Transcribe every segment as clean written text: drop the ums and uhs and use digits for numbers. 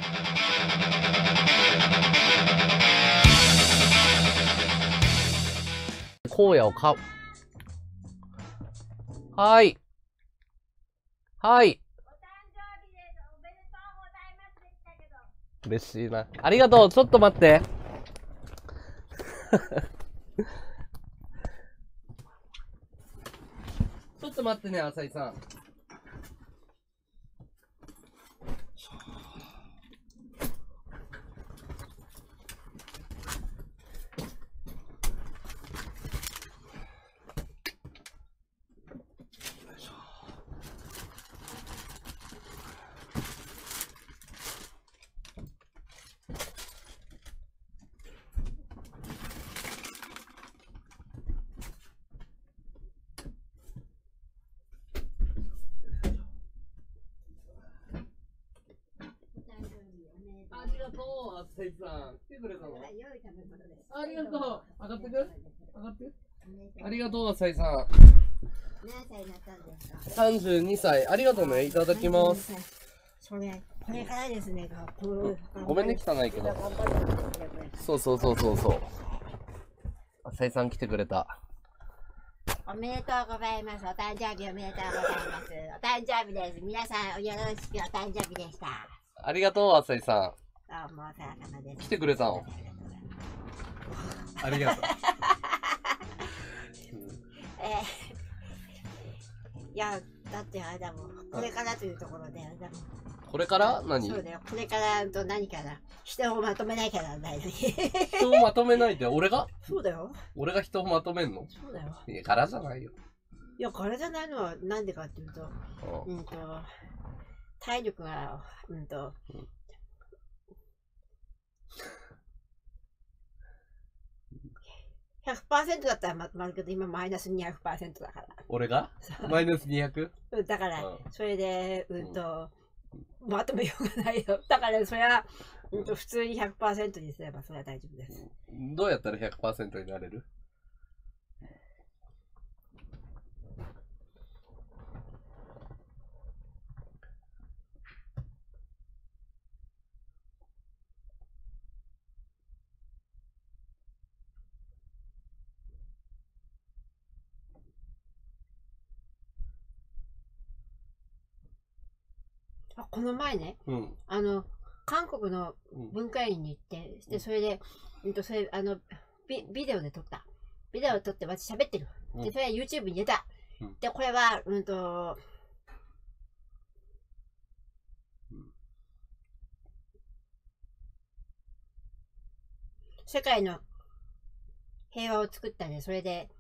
荒野を買う。はい。はい。嬉しいな。ありがとう。ちょっと待って。ちょっと待ってね、浅井さん。ありがとう、浅井さん。来てくれたの？ありがとう。上がってく？上がって。ありがとう、浅井さん。 何歳になったんですか ？32歳。ありがとうね。いただきます。 これからですね。 ごめんね、汚いけど。そう。浅井さん来てくれた。 おめでとうございます。お誕生日おめでとうございます。お誕生日です。皆さんよろしくお誕生日でした。 ありがとう、浅井さん。 どうもお世話様です。 来てくれたの？ありがとう。 いや、だってあれだもん。これからというところであれだもん。 これから何？ そうだよ。これからと何かな。人をまとめなきゃならないのに。 人をまとめないで、俺が？ そうだよ。 俺が人をまとめんの？ そうだよ。 いや、柄じゃないよ。 いや、柄じゃないのはなんでかっていうと、体力が、100% だったらまとまるけど、今マイナス200% だから。 俺がマイナス 200？ だから、それで、まとめようがないよ。だから、それは、普通に 100% にすれば、それは大丈夫です。 どうやったら 100% になれる？ この前ね、韓国の文化院に行って、でそれで、ビデオで撮った。ビデオを撮って私喋ってる。で、それは YouTube に入れた。で、これは、世界の平和を作ったんで、それで、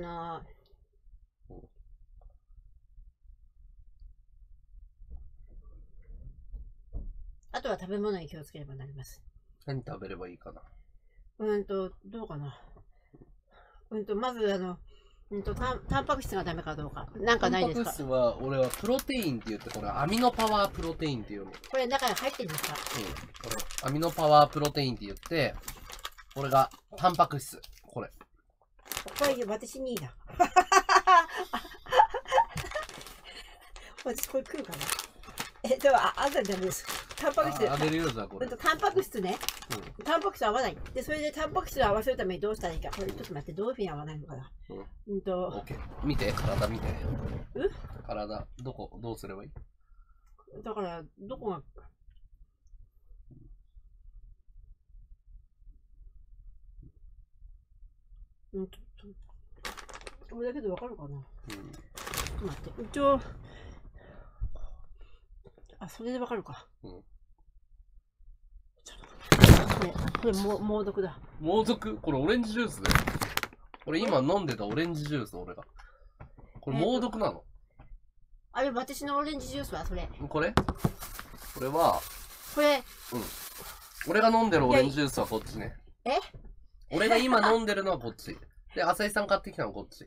あとは食べ物に気をつければなります。 何食べればいいかな？ どうかな。まずタンパク質がダメかどうか。なんかないですか？ タンパク質は、俺はプロテインって言って、これアミノパワープロテインっていうの。 これ中に入ってるんですか？ これアミノパワープロテインって言って、これがタンパク質。これ私にいいな。私これ食うかな。でもあんたダメです。タンパク質。 あげるよ、じゃあこれ。 タンパク質ね。タンパク質合わない。で、それでタンパク質を合わせるためにどうしたらいいか。これちょっと待って、どういうふうに合わないのかな。 オッケー。見て、体見て。体、どうすればいい？ だから、どこが。これだけでわかるかな。ちょっと待って。一応、それでわかるか。これ猛毒だ。 猛毒？これオレンジジュースだよ。俺今飲んでたオレンジジュース、俺が。これ猛毒なの？ あれ、私のオレンジジュースはそれ。 これは、俺が飲んでるオレンジジュースはこっちね。俺が今飲んでるのはこっち。で、浅井さん買ってきたのこっち。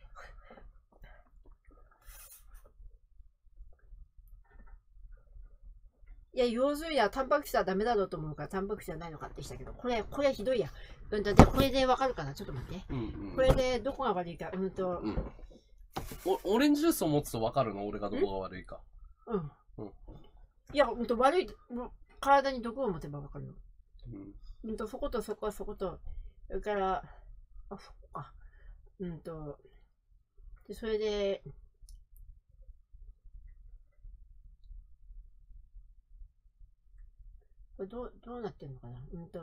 いや、要するにはタンパク質はダメだろうと思うからタンパク質じゃないのかってしたけど、これひどいや。で、これでわかるかな？ちょっと待って。これでどこが悪いか。 オレンジジュースを持つとわかるの？俺がどこが悪いか。 いや、悪い。 体に毒を持てばわかるよ。そことそこはそこと、それから、あ、そこか。で、それで、これどうなってんのかな。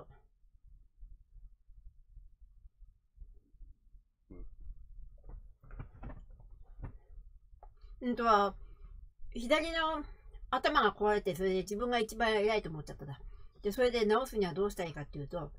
左の頭が壊れて、それで自分が一番偉いと思っちゃっただ。で、それで直すにはどうしたらいいかっていうと、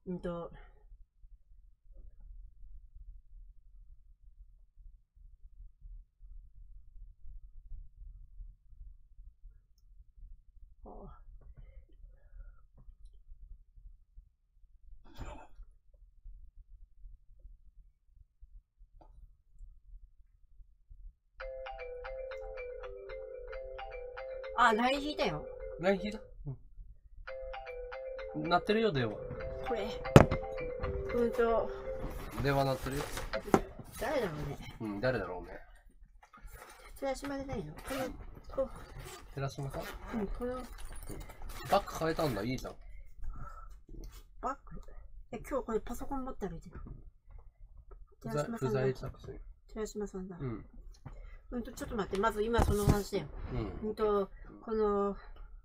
あ、LINE 引いたよ。 LINE 引いた？鳴ってるよ、電話。 これ。 電話鳴ってるよ。 誰だろうね。 誰だろうね。 寺島でないの？ 寺島さん？ この。 バッグ変えたんだ、いいじゃん。 バッグ？今日これパソコン持って歩いてる。 不在着信。 寺島さんだ。ちょっと待って、まず今その話だよ。この、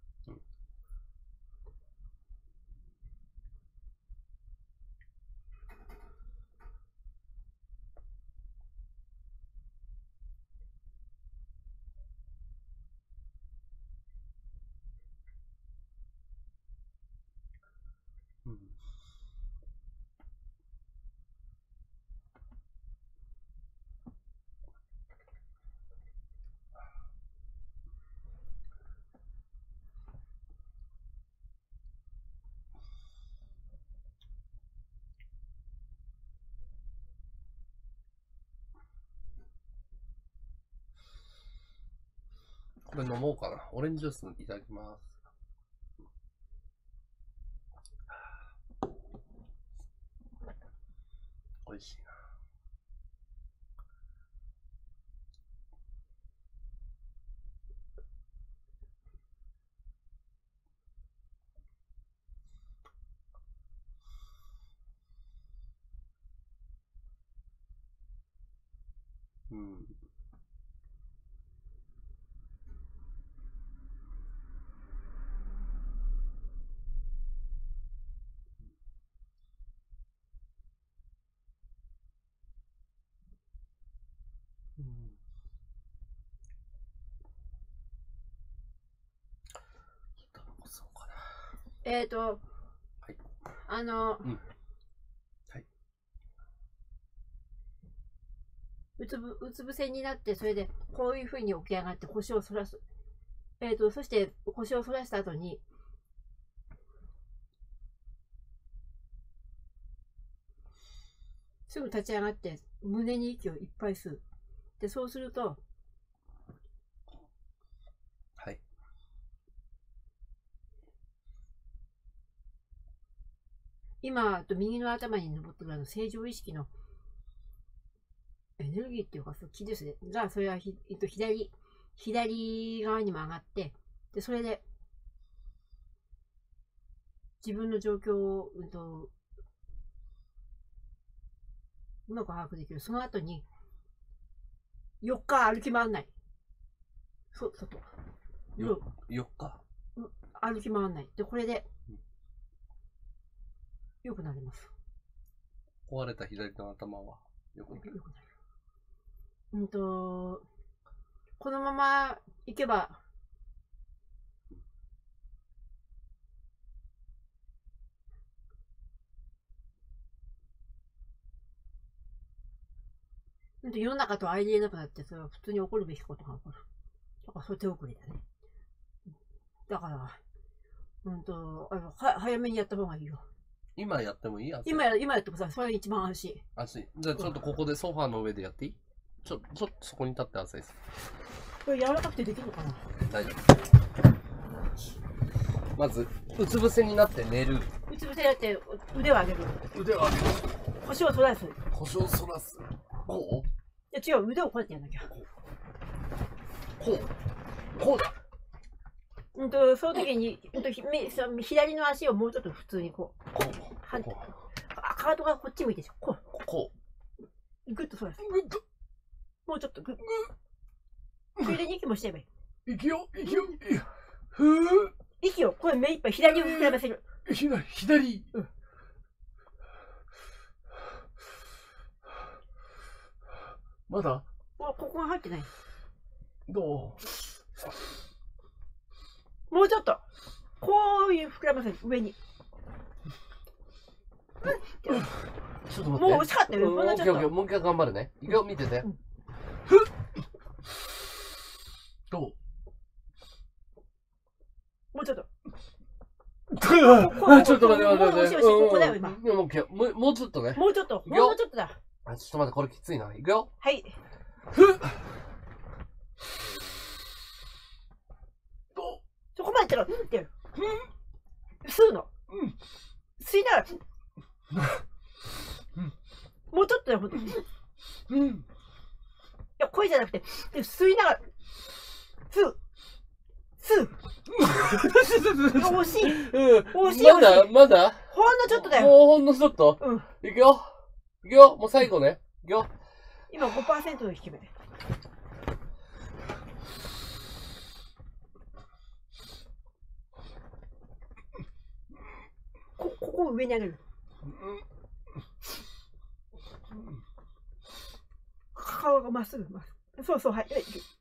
これ飲もうかな。オレンジジュースいただきます。美味しいな。 はい。うつ伏せになって、それでこういうふうに起き上がって腰を反らす。そして腰を反らした後に、すぐ立ち上がって胸に息をいっぱい吸う。で、そうすると、 はい。 今、右の頭に上ってる正常意識のエネルギーっていうか、気ですね。が、それは左側にも上がって、で、それで、自分の状況を、うまく把握できる。その後に、4日歩き回んない。外。 4日歩き回んない。で、これで、良くなります。 壊れた左の頭は良くなる。 このまま行けば、世の中と相入れなくなって、それは普通に起こるべきことが起こる。だからそれ手遅れだね。だから、早めにやった方がいいよ。 今やってもいい？ 今やってもさ、それが一番安心。 安心。じゃあちょっとここでソファーの上でやっていい？ちょっとそこに立って朝日さん。 これ柔らかくてできるのかな？ 大丈夫。まず、うつ伏せになって寝る。 うつ伏せになって腕を上げる。 腕を上げる。 腰を反らす。 腰を反らす。こう？ いや違う、腕をこうやってやんなきゃ。 こうだ。 その時に、左の足をもうちょっと普通にこう。カートがこっち向いてしょ。こう。 こう。グッとそうです。もうちょっとグッ。それで息もしちゃえばいい。 息を、息を、ふぅ。 息を、これ目いっぱい左を膨らませる。 左。うん。まだここが入ってない。 どうもうちょっと。こういう膨らませる。上に。 ちょっと待って。 もう惜しかったよ。 もう一回頑張るね。いくよ、見てて。どうもうちょっと。 ちょっと待って。 ここだよ、今。 もうちょっとね。 もうちょっとだ。 ちょっと待って、これきついな。いくよ。 はい。そこまでいったら、ってやる。吸うの。吸いながら。もうちょっとだよ、ほんとに。いや、声じゃなくて、吸いながら。吸う。惜しい。惜しい。 まだほんのちょっとだよ。 もうほんのちょっと。いくよ。もう最後ね。いくよ。 今 5% の引き目。ここを上に上げる。顔がまっすぐ。そう、はい。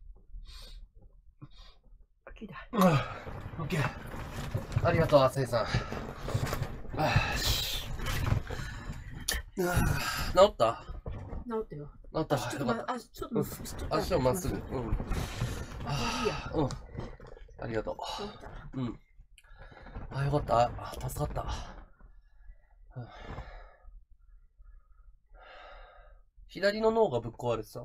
聞いた。 オッケー。ありがとう、せいさん。治った？ 治ったよ。 治った。 ちょっと足をまっすぐ。ありがとう。よかった。助かった。左の脳がぶっ壊れてた。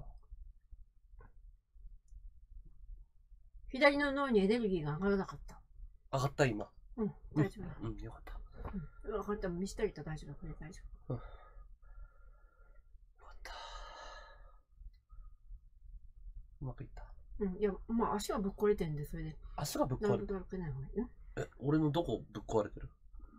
左の脳にエネルギーが上がらなかった。 上がった今。 大丈夫。 よかった。 分かった。見せといた大丈夫。これ大丈夫。 よかった。うまくいった。 いや、まあ足がぶっ壊れてるんで、それで。 足がぶっ壊れてる？俺のどこぶっ壊れてる？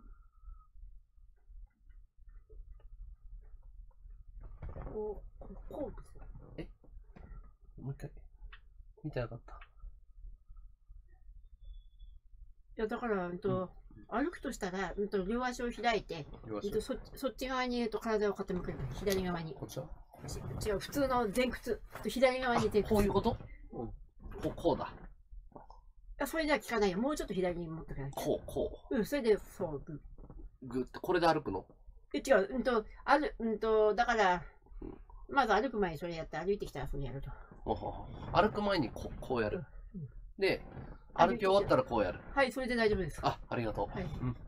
こう。 もう一回。見てなかった。 いやだから歩くとしたら両足を開いてそっち側に体を傾ける。左側に。 こっちは？ 違う、普通の前屈。左側に前屈。 こういうこと？こうだ。 それでは効かないよ。もうちょっと左に持ってくれ。 こう。 それでそうグってこれで歩くの？ 違う。だからまず歩く前にそれやって歩いてきたらそれやると。 歩く前にこうやる。で歩き終わったらこうやる。 はい、それで大丈夫です。 ありがとう。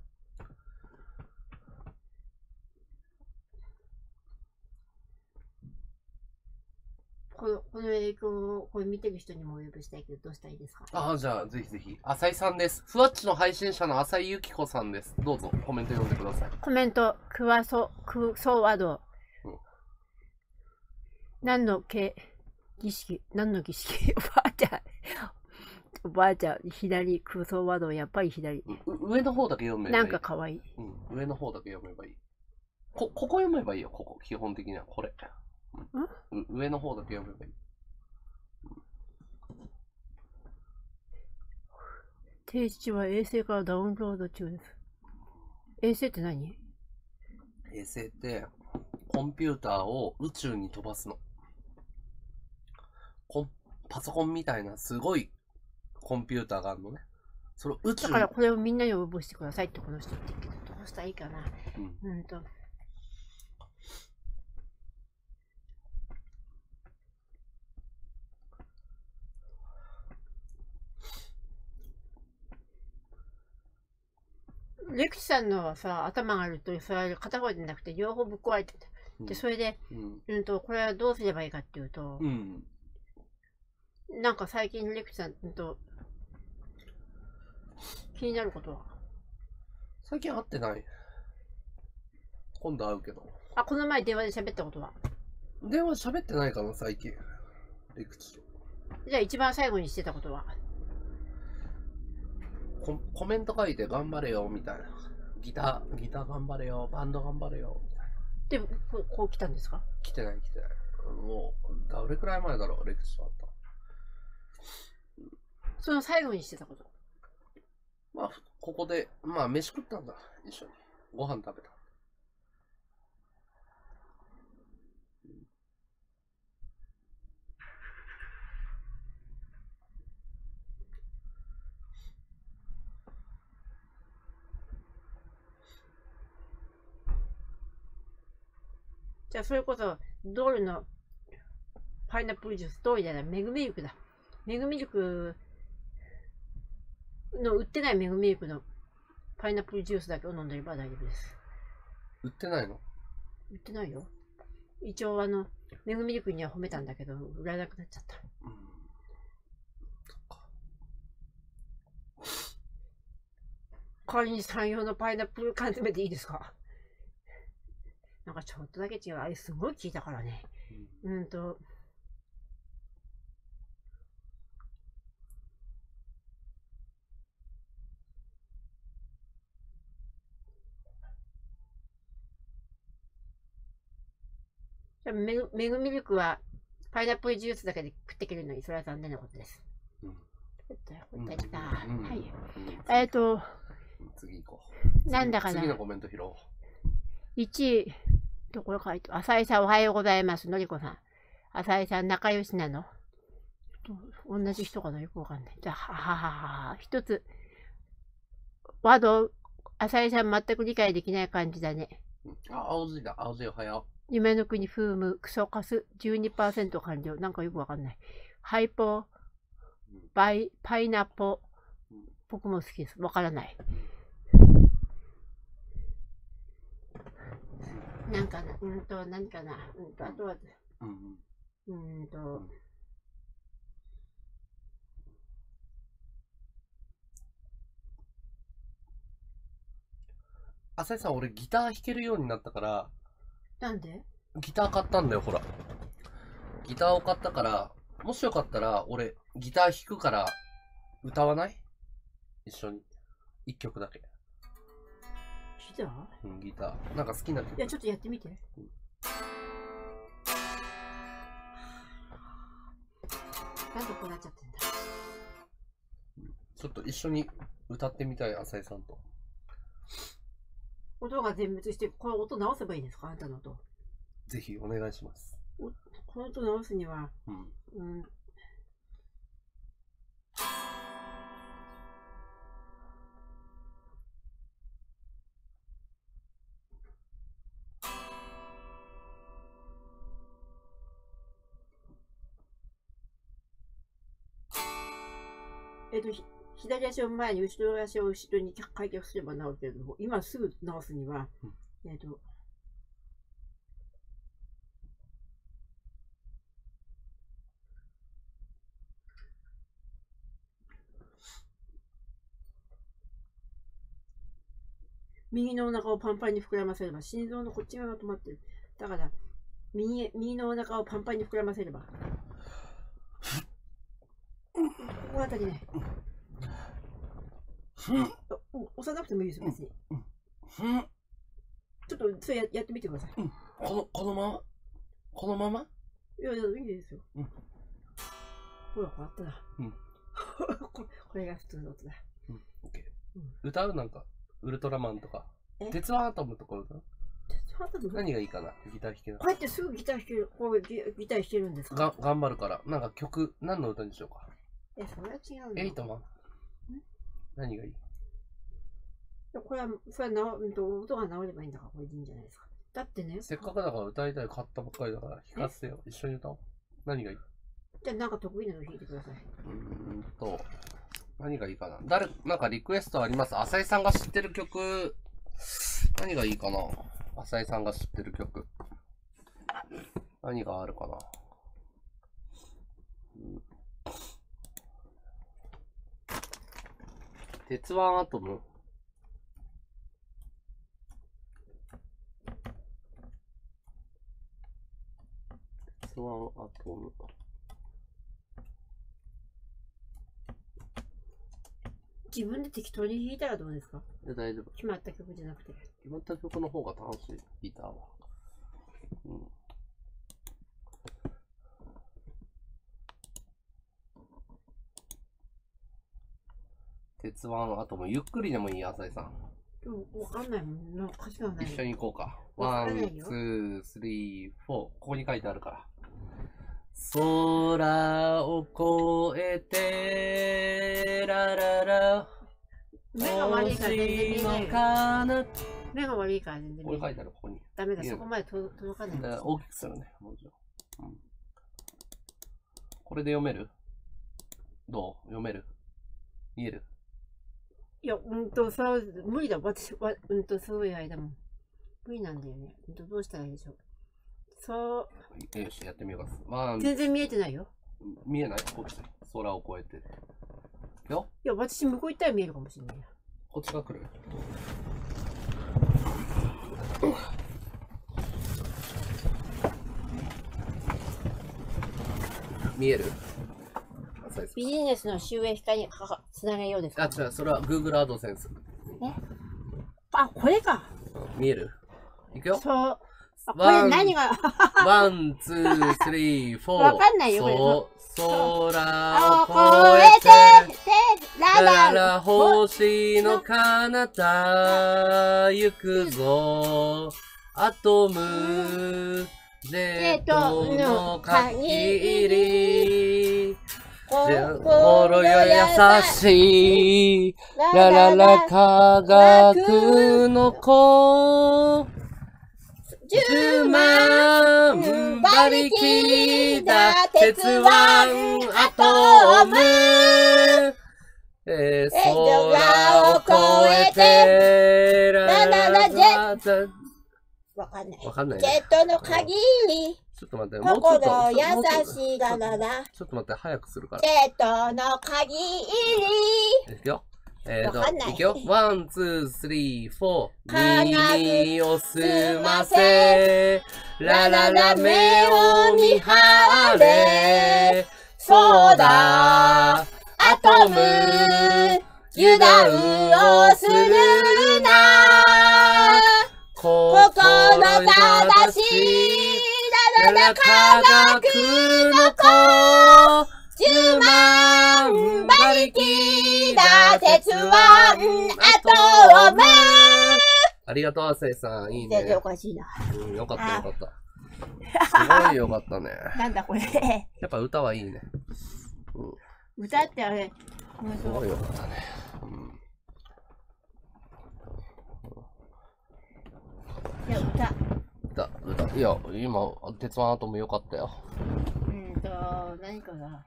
この影響をこれ見てる人にもお呼びしたいけど、どうしたらいいですか？ じゃあぜひぜひ。浅井さんです。ふわっちの配信者の浅井由紀子さんです。どうぞコメント読んでください。 コメント、クソワド。何の儀式おばあちゃん、左、クソワド、やっぱり左。 上の方だけ読めばいい。 なんかかわいい。 上の方だけ読めばいい。ここ読めばいいよ、ここ。基本的にはこれ。上の方だけ読めばいい。 定時は衛星からダウンロード中です。衛星って何？ 衛星ってコンピューターを宇宙に飛ばすの。パソコンみたいなすごいコンピューターがあるのね。それを宇宙。 だからこれをみんなに応募してくださいってこの人言ってるけど、どうしたらいいかな。レクチさんのさ、頭があると、それは片方じゃなくて両方ぶっ壊れてた。で、それで、これはどうすればいいかっていうと、なんか最近レクチさん気になることは？ 最近会ってない。今度会うけど。 この前電話で喋ったことは？ 電話喋ってないかな、最近。レクチ。 じゃあ一番最後にしてたことは？ コメント書いて頑張れよみたいな。ギター頑張れよ、バンド頑張れよみたいな。 でもこう来たんですか？ 来てない。もうどれくらい前だろう、レクチャーあった。 その最後にしてたこと。 まあここでまあ飯食ったんだ、一緒にご飯食べた。 じゃあそれこそドールのパイナップルジュース、ドールじゃない、メグミルクだ。メグミルクの売ってないメグミルクのパイナップルジュースだけを飲んでれば大丈夫です。 売ってないの？ 売ってないよ。一応メグミルクには褒めたんだけど、売らなくなっちゃった。 そっか。 代わりに3用のパイナップル缶詰でいいですか？なんかちょっとだけ違う。あれすごい効いたからね。メグミルクはパイナップルジュースだけで食っていけるのに、それは残念なことです。はい。 次行こう。なんだかな。 次のコメント拾おう。 1位、どこ書いて、浅井さんおはようございます。のりこさん。浅井さん仲良しなの？同じ人かな、よくわかんない。じゃあ、一つ。ワード、浅井さん全く理解できない感じだね。 青髄だ、青髄おはよう。夢の国風ム、クソカス 12% 完了。なんかよくわかんない。ハイポ、パイナポ、僕も好きです。わからない。なんかな、何かな、あとは、 浅井さん、俺ギター弾けるようになったから。 なんで？ ギター買ったんだよ、ほら。ギターを買ったから、もしよかったら、俺、ギター弾くから、歌わない？一緒に。一曲だけ。 ギター？ うん、ギター。なんか好きな曲。 いや、ちょっとやってみて。なんでこうなっちゃってんだ。 ちょっと一緒に歌ってみたい、浅井さんと。 音が全滅して、この音直せばいいですか？あんたの音。 ぜひお願いします。 この音直すには、左足を前に、後ろ足を後ろに開脚すれば治るけれども、今すぐ治すには、右のお腹をパンパンに膨らませれば、心臓のこっち側が止まってる。だから、右のお腹をパンパンに膨らませれば。ここあたりね。押さなくてもいいですよ、別に。ちょっとそれやってみてください。 このままいや、いいですよ。ほら、こうやったな。これが普通の音だ。 歌う？なんか、ウルトラマンとか。鉄腕アトムとか歌う？何がいいかな？ギター弾ける。 こうやってすぐギター弾ける。こうギター弾けるんですか？ 頑張るから。なんか曲、何の歌にしようか。 それは違うの。 エイトマン。何がいい？ これは、音が治ればいいんだから、これでいいんじゃないですか。だってね。 せっかくだから歌いたい、買ったばっかりだから弾かせてよ。一緒に歌おう。何がいい？ じゃあなんか得意なの弾いてください。 何がいいかな。なんかリクエストあります？浅井さんが知ってる曲、何がいいかな。浅井さんが知ってる曲。何があるかな。鉄腕アトム？鉄腕アトム。 自分で適当に弾いたらどうですか？ で大丈夫。 決まった曲じゃなくて。 決まった曲の方が楽しい、ギターは。うん。鉄腕アトム、ゆっくりでもいい、浅井さん。 でもわかんないもん。なんか歌詞がない。 一緒に行こうか。 わワン、 かんないよツー、スリー、フォー。ここに書いてあるから。空を越えて、ラララ。 目が悪いから全然見えないよ。 かな。 目が悪いから全然見えない。 これ書いてある、ここに。 ダメだ、そこまで届かない。 大きくするね、もちろん。うん。これで読める？どう？読める？見える？ いや、無理だ。私は、そういう間も。無理なんだよね。どうしたらいいでしょう。 よし、やってみようか。 全然見えてないよ。 見えない？こっち。空を越えて。よ？ いや、私向こう行ったら見えるかもしれない。 こっちが来る。見える？ ビジネスの収益化につなげようですか？ あ、違う、それは Google AdSense。 あ、これか。 見える？いくよ。 そう。これ何がワン、ツー、スリー、フォー。 わかんないよ、これ。 空を越越えて、 ラララ星の彼方行くぞ。アトム、ジェットの限り。心よ優しい。ラララ科学の子。10万馬力だ鉄腕アトム。空を越えてラララジェット。 わかんない。 わかんない、 ジェットの限り。 ちょっと待って、 心優しいラララ。 ちょっと待って、早くするから。 ジェットの限り。 いくよ。いくよ。ワン、ツー、スリー、フォー。耳を澄ませ。ラララ目を見張れ。そうだ。アトム。油断をするな。心正しい。ラララ科学の子。10万馬力だ鉄腕アトム。ありがとう、浅井さん。いいね。 全然おかしいな。 よかった、よかった。すごいよかったね。 なんだこれ。 やっぱ歌はいいね。 歌ってあれ。 すごいよかったね。 いや、歌。 いや、今、鉄腕アトムよかったよ。 何かな。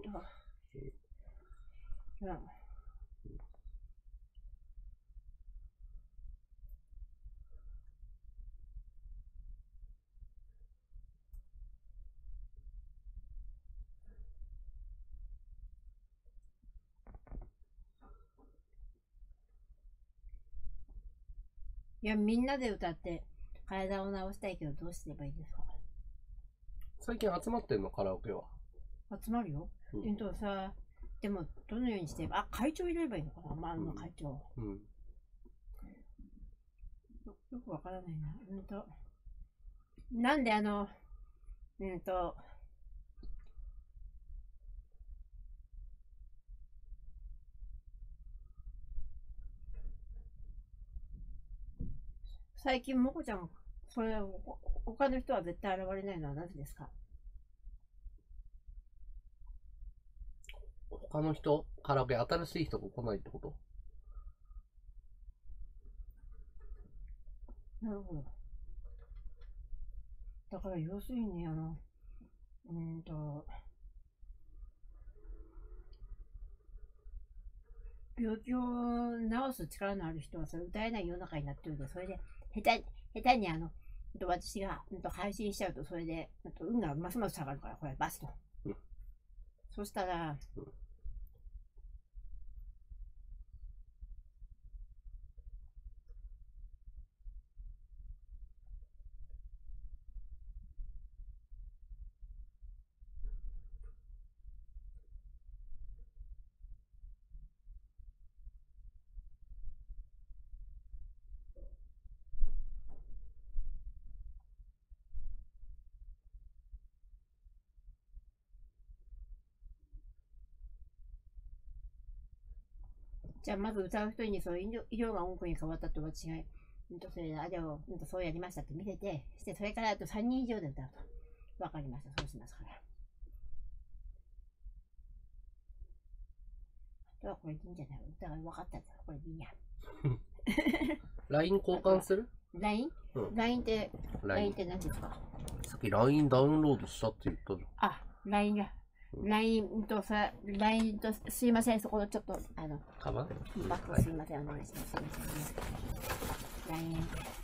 いや、みんなで歌って体を治したいけど、どうすればいいですか？ 最近集まってんの、カラオケは。 集まるよ。さ、でも、どのようにして会長入れればいいのかな、マンの会長。よくわからないな。なんで最近、もこちゃん、それ、他の人は絶対現れないのはなぜですか？ 他の人？カラオケ新しい人が来ないってこと？ なるほど。だから、要するに、病気を治す力のある人はそれ歌えない世の中になってるんで、それで下手に私が配信しちゃうと、それで運がますます下がるから、これバスと。そしたら、 じゃあまず歌う人にそう色が音符に変わったと私が、それであれをそうやりましたって見せて、してそれからあと3人以上で歌うと。わかりました。そうしますから。あとはこれでいいんじゃない？歌が分かったんだ。これでいいや。 LINE 交換する？ LINE？ LINE って何ですか？ さっき LINE ダウンロードしたって言ったじゃん。 あ、LINE が。LINE とすいません、そこのちょっと、 カバンバックすいません、お願いします。すいません。LINE。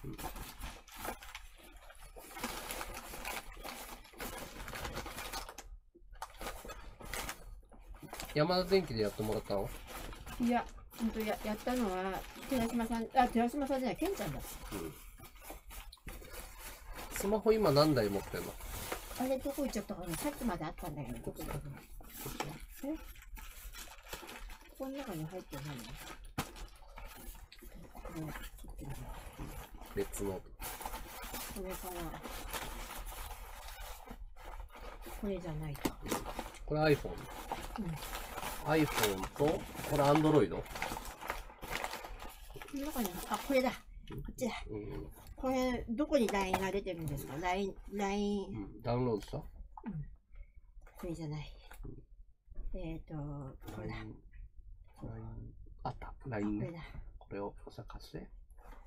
山田電機でやってもらったの？ いや、やったのは、寺島さんじゃない、ケンちゃんだ。 スマホ今何台持ってんの？ あれどこ行っちゃったかな。さっきまであったんだけど、どこだろう。この中に入ってないの？ 別の。 これかな。これじゃないか。 これ iPhone。iPhone と、これ Android？ この中に、あ、これだ。こっちだ。これ、どこに LINE が出てるんですか？ LINE。 ダウンロードした？ これじゃない。これだ。 あった。LINE ね。 これだ。 これを探して。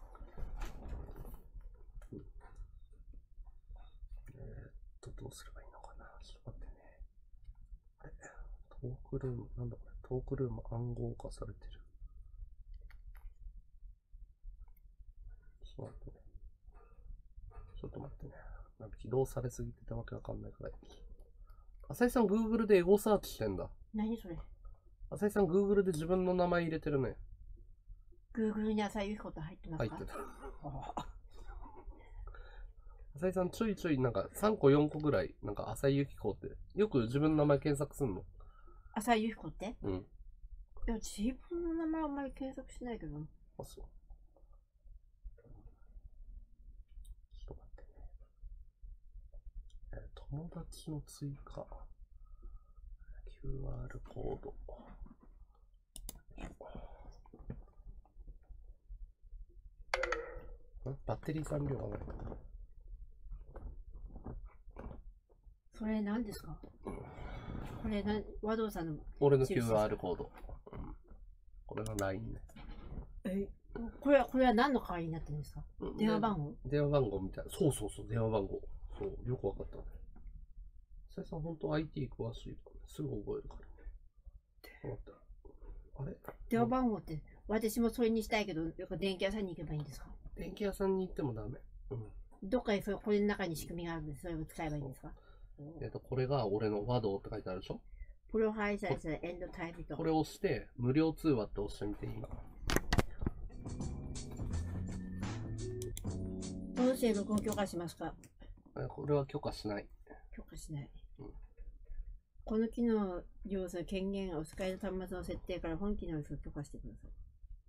どうすればいいのかな。ちょっと待ってね。あれ？トークルーム、なんだこれ。トークルーム暗号化されてる。ちょっと待ってね。ちょっと待ってね。なんか起動されすぎてたわけわかんないから。浅井さん Google でエゴサーチしてんだ。 何それ？ 浅井さん Google で自分の名前入れてるね。 Google に浅井由紀子と入ってますか？ 入ってた。浅井さんちょいちょいなんか3個4個ぐらいなんか浅井由紀子ってよく自分の名前検索すんの？ 浅井由紀子って？ うん。 いや、自分の名前あんまり検索しないけど。 あ、そう。ちょっと待ってね。友達の追加。QR コード。バッテリー残量がない。 それ何ですか？これ和道さんの。 俺の QR コード。これが LINE ね。 これは何の代わりになってるんですか？電話番号？ 電話番号みたいな。そう、電話番号。そう、よくわかったね。さやさん、ほんと IT 詳しいからね。すぐ覚えるからね。あれ？ 電話番号って、私もそれにしたいけど、電気屋さんに行けばいいんですか？ 電気屋さんに行ってもダメ。 どっかにこれの中に仕組みがあるんで、それを使えばいいんですか？ これが俺の和道って書いてあるでしょ？ プロファイザーズエンドタイプと。 これを押して、無料通話って押してみて今。 音声録音許可しますか？ これは許可しない。 許可しない。この機能要素権限をお使いの端末の設定から本機能を許可してくださ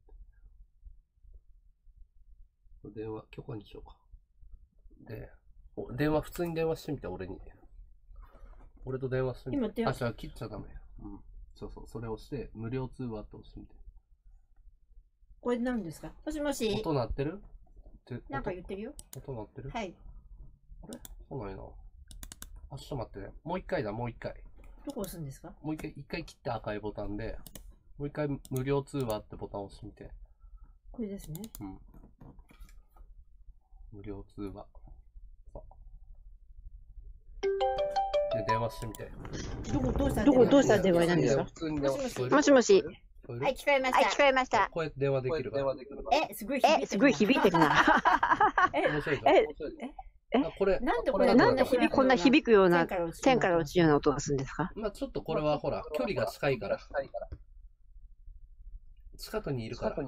い。電話、許可にしようか。で、電話、普通に電話してみて、俺に。俺と電話してみて。今、じゃあ切っちゃダメ。そう、それを押して、無料通話って押してみて。 これ何ですか？もしもし。 音鳴ってる？ なんか言ってるよ。 音鳴ってる？ はい。 あれ？来ないな。あ、ちょっと待ってね。もう一回だ、もう一回。 どこ押すんですか？ もう一回切って赤いボタンで、もう一回無料通話ってボタンを押してみて。 これですね。 無料通話。で、電話してみて。 どうした電話なんですか？もしもし。はい、聞こえました。聞こえました。 こうやって電話できるから。 すごい響いてるな。 面白いこれ、 なんでこんな響くような、天から落ちるような音がするんですか？ まあちょっとこれはほら、距離が近いから。近くにいるから。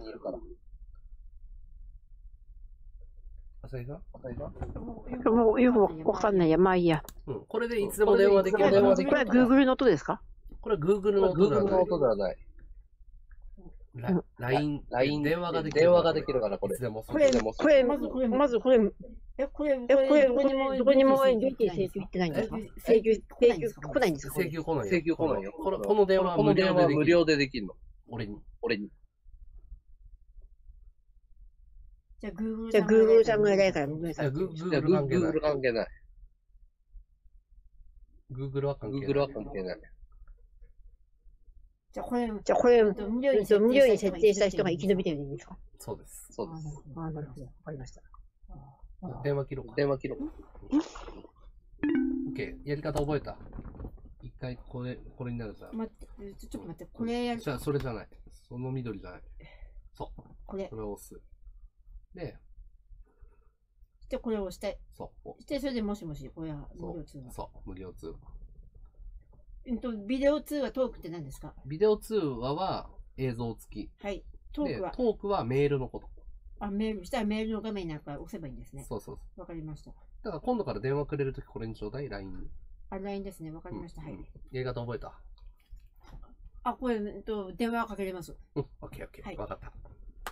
浅井さん？ もうよくわかんないや。まあいいや。 これでいつでも電話できる。 これは Google の音ですか？ これは Google の音ではない。LINE、電話ができるから、これ。 まずこれ、どこにも請求行ってないんですか？請求来ないんですか？ 請求来ないよ。この電話は無料でできるの。俺に。 じゃあ、Google じゃあ、Google さんが偉いから、 いや、 Google Google 関係ない。 関係ない。 Google は関係ない。 Google は関係ない。 じゃあ、これ、 じゃあ、これ、 無料に無料に設定した人が生き延びてるんですか？ そうです。 そうです。 ああ、なるほど。わかりました。 電話切ろうか。 電話記録。 OK。やり方覚えた？一回これになるじゃん。 待って、ちょっと待って、これやる。 じゃあ、それじゃない。その緑じゃない。そう。 これそ。れを押す。で、 で、これを押して。 そう。 して、それでもしもし、これは無料通話。 そう。無料通話。 ビデオ通話、トークって何ですか？ ビデオ通話は映像付き。 はい。トークはで、トークはメールのこと。 メールしたらメールの画面になんか押せばいいんですね。 そうそうそう。 わかりました。 だから今度から電話くれるときこれにちょうだい、LINE に。 LINE ですね。わかりました。はい。 やり方覚えた？ これ、電話かけれます。 うん、オッケーオッケー。わかった。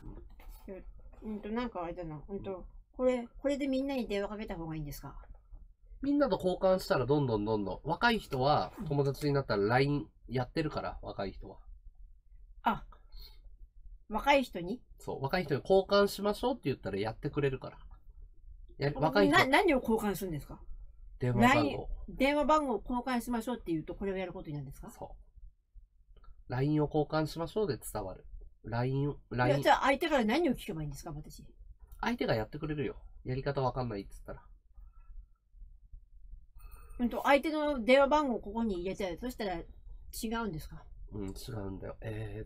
なんかあれだな。これでみんなに電話かけた方がいいんですか？ みんなと交換したらどんどん。若い人は友達になったら LINE やってるから、若い人は。 若い人に？ そう、若い人に交換しましょうって言ったらやってくれるから。若い人何を交換するんですか？ 電話番号。 電話番号を交換しましょうって言うと、これをやることになるんですか？ そう。LINE を交換しましょうで伝わる。LINE。 じゃあ相手から何を聞けばいいんですか、私。 相手がやってくれるよ。やり方わかんないって言ったら。 相手の電話番号をここに入れて、そしたら違うんですか？ うん、違うんだよ。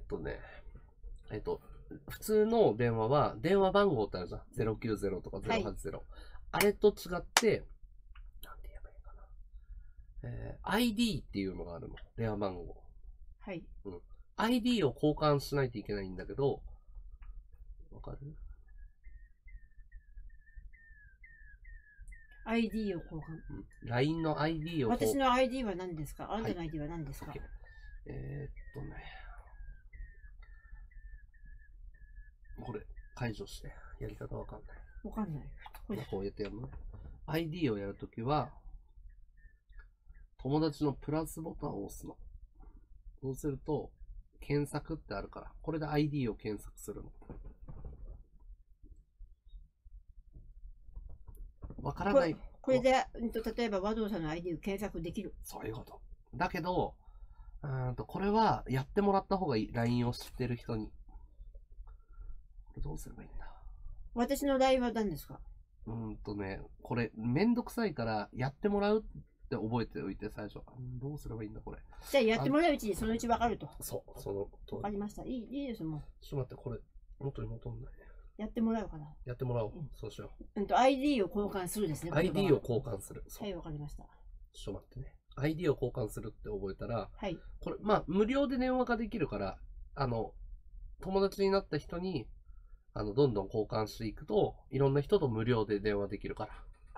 普通の電話は、電話番号ってあるじゃん。090とか080。はい、あれと違って、なんて言えばいいかな。ID っていうのがあるの。電話番号。 はい。 うん。ID を交換しないといけないんだけど、わかる？ ID を交換。 LINE の ID を。 私の ID は何ですか？あなたの ID は何ですか？はい、 これ、解除して。やり方わかんない。 わかんない。 こうやってやるの？ ID をやるときは、友達のプラスボタンを押すの。そうすると、検索ってあるから、これで ID を検索するの。わからない。 これで、例えば和道さんの ID を検索できる。 そういうこと。だけど、これはやってもらった方がいい。LINE を知ってる人に。これどうすればいいんだ？ 私の LINE は何ですか？ これめんどくさいからやってもらうって覚えておいて最初。どうすればいいんだこれ。 じゃあやってもらううちにそのうちわかると。 そう、その。 わかりました。いいですもん。 ちょっと待って、これ、元に戻んない。 やってもらおうかな。 やってもらおう。そうしよう。ID を交換するですね。 ID を交換する。 はい、わかりました。 ちょっと待ってね。ID を交換するって覚えたら、 はい。 これ、無料で電話ができるから、友達になった人に、どんどん交換していくと、いろんな人と無料で電話できるから。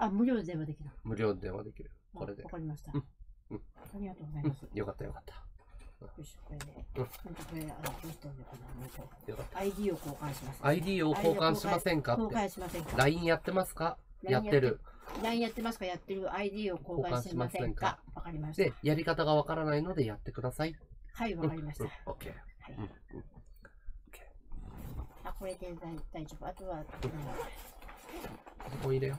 無料で電話できる。 無料で電話できる。これで。 わかりました。 ありがとうございます。 よかったよかった。 よし、これで。これ、どうしたらいいのかな。 よかった。 ID を交換します。 ID を交換しませんかって。 交換しませんか。 LINE やってますか？やってる。 LINE やってますか？やってる。ID を交換しませんか？わかりました。 で、やり方がわからないのでやってください。 はい、わかりました。 OK。 これで大丈夫。あとは、 ここ入れよ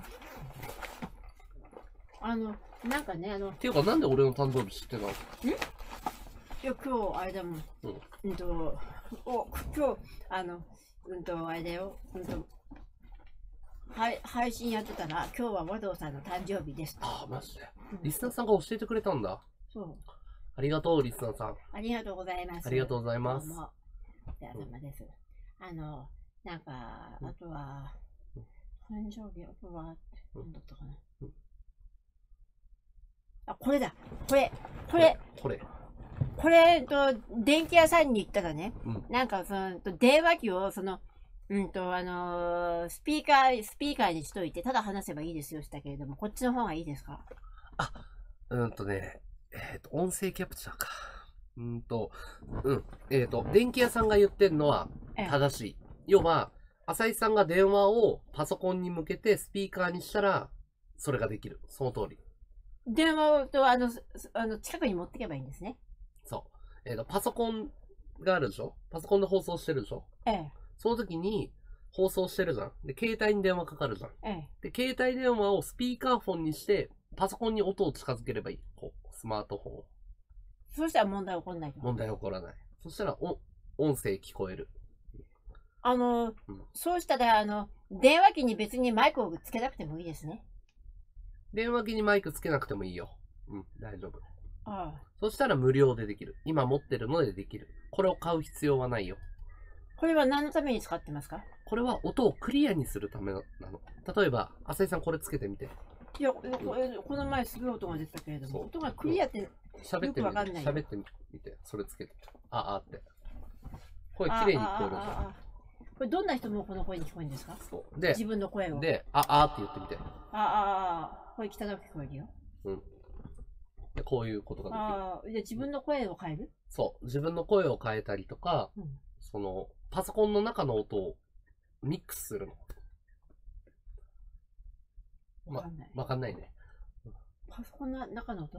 う。なんかね、 っていうか、なんで俺の誕生日知ってたの？ いや、今日、あれだもん。今日、あれだよ。配信やってたら、今日は和道さんの誕生日です。 ああ、マジで。リスナーさんが教えてくれたんだ。 そう。 ありがとう、リスナーさん。 ありがとうございます。 ありがとうございます。 どうも。お疲れ様です。なんか、あとは、誕生日、あとは、何だったかな。これだ。これ、電気屋さんに行ったらね、なんか、電話機を、スピーカーにしといて、ただ話せばいいですよ、したけれども、こっちの方がいいですか？ 音声キャプチャーか。電気屋さんが言ってるのは正しい。要は、浅井さんが電話をパソコンに向けてスピーカーにしたら、それができる。その通り。 電話と、近くに持っていけばいいんですね。 そう。パソコンがあるでしょ？パソコンで放送してるでしょ？その時に、 放送してるじゃん。で、携帯に電話かかるじゃん。 ええ。 で、携帯電話をスピーカーフォンにして、パソコンに音を近づければいい。こう、スマートフォンを。 そうしたら問題起こんないと。 問題起こらない。そしたら、音声聞こえる。 そうしたら、電話機に別にマイクをつけなくてもいいですね。 電話機にマイクつけなくてもいいよ。うん、大丈夫。 ああ。 そしたら無料でできる。今持ってるのでできる。これを買う必要はないよ。 これは何のために使ってますか？ これは音をクリアにするためなの。例えば、浅井さんこれつけてみて。 いや、この前すごい音が出てたけれども、音がクリアってよくわかんない。 喋ってみて。それつけて。あって。声きれいに聞こえるじゃん。 これどんな人もこの声に聞こえるんですか？ そうで、 自分の声を。 で、って言ってみて。 声汚く聞こえるよ。 うん。で、こういうことができる。 じゃあ自分の声を変える？ そう。自分の声を変えたりとか、パソコンの中の音をミックスするの。わかんないね。 パソコンの中の音？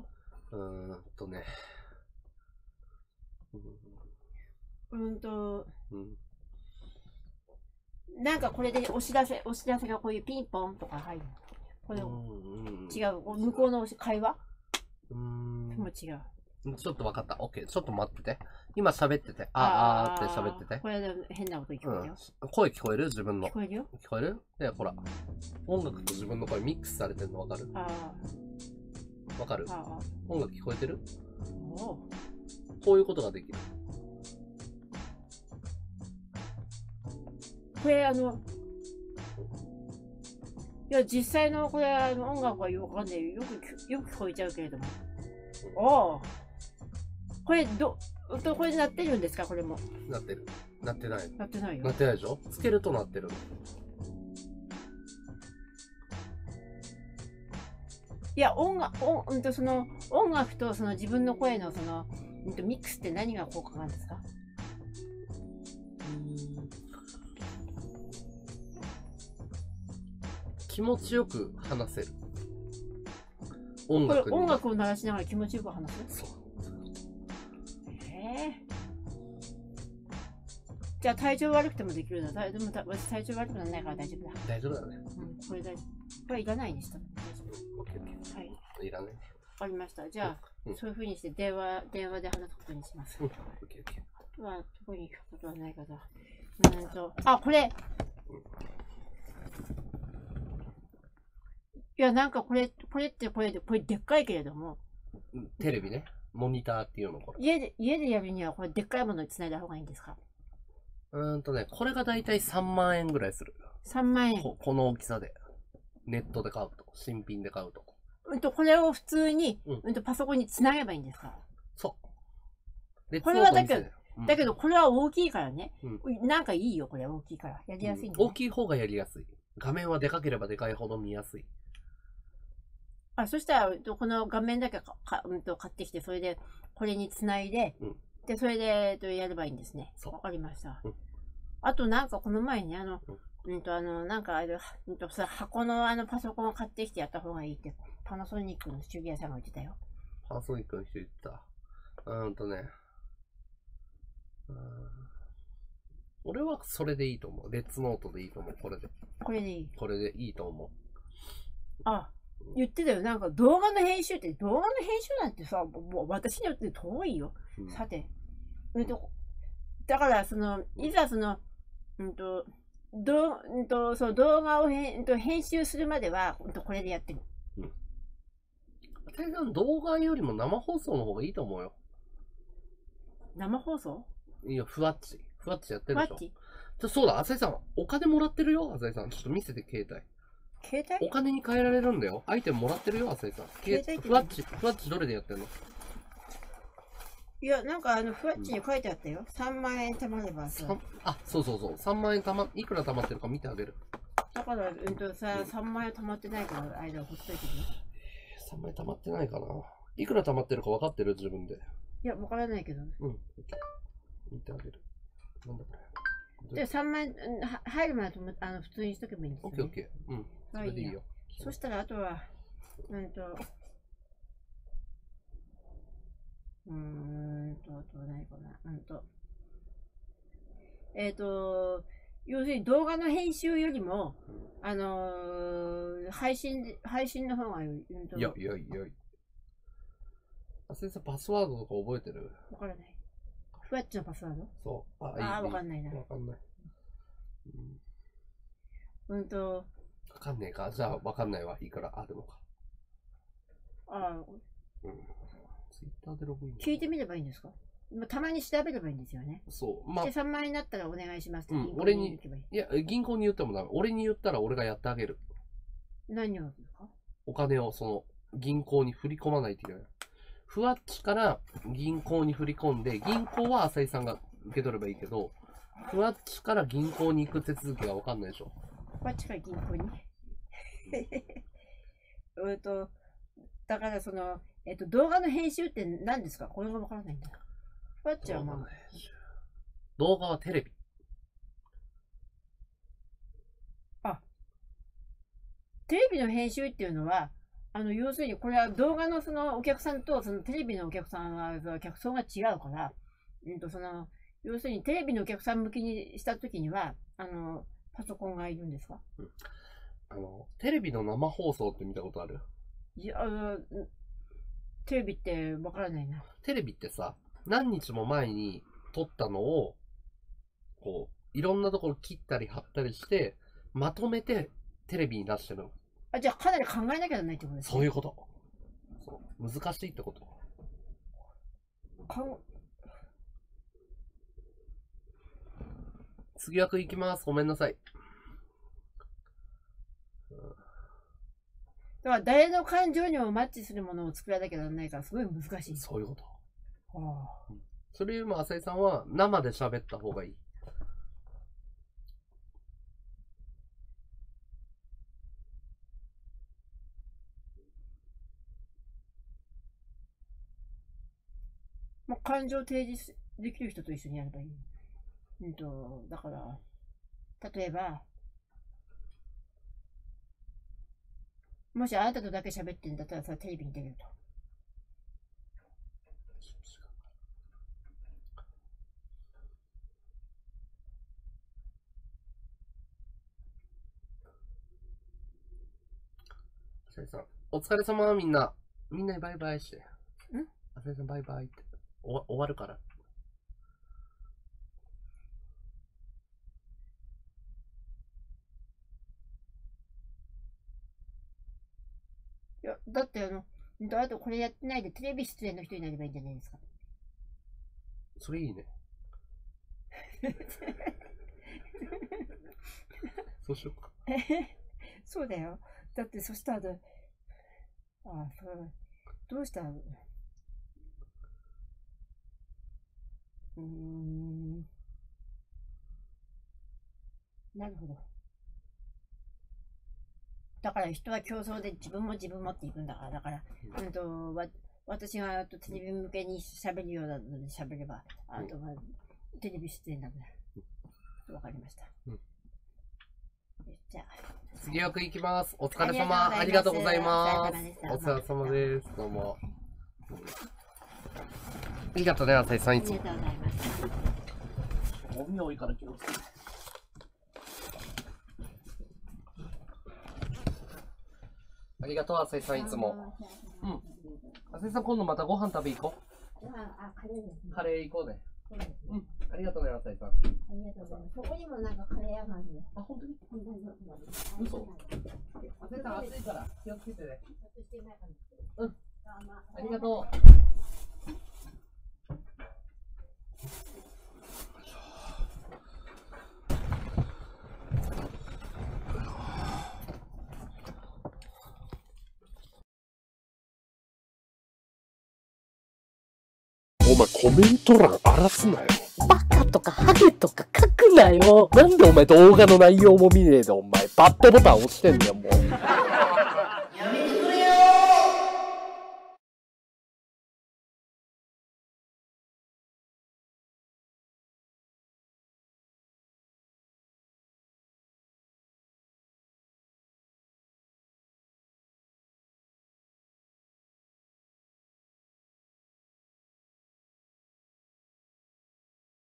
なんかこれで押し出せがこういうピンポンとか入る。これ違う。向こうの会話？もう違う。 ちょっと分かった。OK。ちょっと待ってて。今喋ってて。って喋ってて。 これで変な音聞こえるよ。 声聞こえる？自分の。 聞こえるよ。 聞こえる？で、ほら。音楽と自分の声ミックスされてるの分かる？分かる？音楽聞こえてる？こういうことができる。 これいや、実際のこれ音楽はよくわかんない。よく聞こえちゃうけれども。これこれで鳴ってるんですか？これも。 鳴ってる。鳴ってない。 鳴ってないよ。 鳴ってないでしょ？つけると鳴ってるの。 いや、音楽とその自分の声のミックスって何が効果があるんですか？ 気持ちよく話せる。 音楽を鳴らしながら気持ちよく話す？そう。じゃあ体調悪くてもできるんだ。でも私体調悪くならないから大丈夫だ。 大丈夫だね。 これはいらないにした。 はい。いらない。わかりました。じゃあ、そういうふうにして電話で話すことにします。特に聞くことはないから。これ。いや、なんかこれでっかいけれども。 テレビね。モニターっていうのこれ。 家でやるにはこれでっかいものにつないだ方がいいんですか？ これがだいたい3万円ぐらいする。 3万円。 この大きさで。ネットで買うと。新品で買うと。 これを普通に、パソコンにつなげばいいんですか？ そう。 これはだけどこれは大きいからね。なんかいいよ、これ大きいから。やりやすいんだ。 大きい方がやりやすい。画面はでかければでかいほど見やすい。 そしたら、この画面だけ買ってきて、それで、これにつないで、で、それで、やればいいんですね。わかりました。あと、なんかこの前に、なんか箱のパソコンを買ってきてやった方がいいって、パナソニックの手芸屋さんが言ってたよ。 パナソニックの人言ってた。俺はそれでいいと思う。レッツノートでいいと思う。これで。 これでいい。 これでいいと思う。 言ってたよ。なんか動画の編集なんてさ、もう私によって遠いよ。さて。だから、いざ動画を編集するまでは、これでやってる。 動画よりも生放送の方がいいと思うよ。 生放送？ いや、ふわっちやってるでしょ。そうだ、浅井さん、お金もらってるよ、浅井さん。ちょっと見せて、携帯。お金に換えられるんだよ。アイテムもらってるよ、浅井さん。ふわっちどれでやってんの？ いや、なんかふわっちに書いてあったよ。3万円貯まればさ。 そう。3万円いくら貯まってるか見てあげる。 だから、3万円貯まってないから、間ほっといてね。 3万円貯まってないかな。いくら貯まってるか分かってる？自分で。 いや、分からないけど。 見てあげる。なんだこで、 れ。 3万円入るまで普通にしとけばいいんですよ、ね。 オッケー。それでいいよ。 そしたら、あとは、あと何かな。 要するに動画の編集よりも、配信の方がいい。 いや。先生、パスワードとか覚えてる？ わからない。ふわっちのパスワード？ そう。 わかんないな。 わかんない。 わかんねえか。じゃあ、わかんないわ。いくらあるのか。ツイッターでログイン。 聞いてみればいいんですか？たまに調べればいいんですよね。 そう。 3万円になったらお願いしますって俺に、いや、銀行に言ってもダメ。俺に言ったら俺がやってあげる。 何をですか？ お金を銀行に振り込まないといけない。ふわっちから銀行に振り込んで、銀行は浅井さんが受け取ればいいけど、ふわっちから銀行に行く手続きがわかんないでしょ。 ふわっちから銀行にだから動画の編集って何ですか？これがわからないんだ。ふわっちは動画はテレビ。 テレビの編集っていうのは、要するにこれは動画のお客さんとテレビのお客さんは客層が違うから、要するにテレビのお客さん向きにしたときには、パソコンがいるんですか？ テレビの生放送って見たことある？ いや、テレビってわからないな。 テレビってさ、何日も前に撮ったのを、いろんなところ切ったり貼ったりして、まとめてテレビに出してるの。 じゃあかなり考えなきゃならないってことですね。 そういうこと。難しいってこと。次枠行きます。ごめんなさい。 だから誰の感情にもマッチするものを作らなきゃならないからすごい難しい。 そういうこと。それよりも浅井さんは生で喋った方がいい。 感情を提示できる人と一緒にやればいい。だから、例えば、もしあなたとだけ喋ってんだったらさ、テレビに出ると。 浅井さん、お疲れ様みんな。みんなにバイバイして。浅井さんバイバイって。終わるから。 いや、だってあとこれやってないでテレビ出演の人になればいいんじゃないですか。 それいいね。そうしようか。 そうだよ。だってそしたら、どうしたら、なるほど。だから人は競争で自分もっていくんだから、だから、私がテレビ向けに喋るようなので喋れば、テレビ出演だから。わかりました。じゃあ。 次枠行きます。お疲れ様。ありがとうございます。お疲れ様です。どうも。ありがとうね、浅井さん。いつも。 ありがとうございます。 ゴミ多いから気をつけて。ありがとう、浅井さん、いつも。浅井さん、今度またご飯食べ行こう。カレー行こうね。ありがとうね、浅井さん。ありがとうございます。そこにもなんかカレー屋があるよ。 本当に？嘘？浅井さん、暑いから気をつけてね。ありがとう。お前コメント欄荒らすなよ。バカとかハゲとか書くなよ。なんでお前動画の内容も見ねえでお前バッドボタン押してんだよもう。